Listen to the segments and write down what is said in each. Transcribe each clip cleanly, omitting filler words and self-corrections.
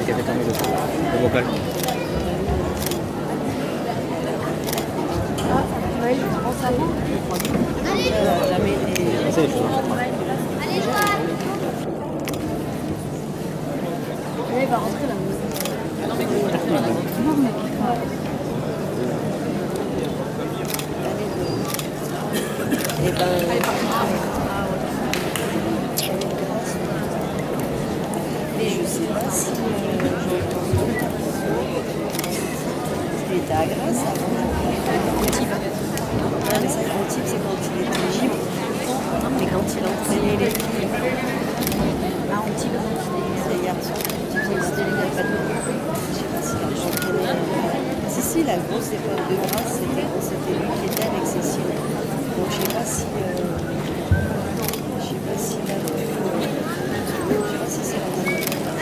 qui avait fermé le vocal. Oui, je pense à vous. Jamais été. C'est les choses. Elle va rentrer là. Et ben, et je sais pas si il était à Grasse avant. Antibes. Ah, mais ça, Antibes, c'est quand il était gym. Mais quand il entraînait les filles. Ah, Antibes, c'était hier soir. C'était les gars, pas de. Je sais pas si les gens connaissent. Si, la grosse époque de Grasse, c'était lui qui était avec Cécile. Donc je sais pas si là, je sais pas si c'est la même.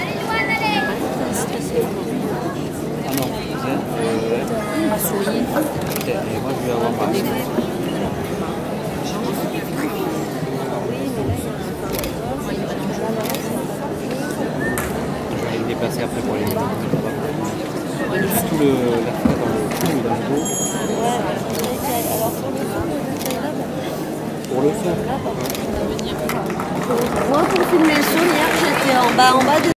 Ah non, À Souris. peut-être, mais moi je vais avoir mal. Oui, mais là, Je vais le déplacer après pour les mettre. Surtout la fois dans le cou et dans le dos. alors pour le fond, Pour le fond. moi, pour filmer le son, hier, j'étais en bas de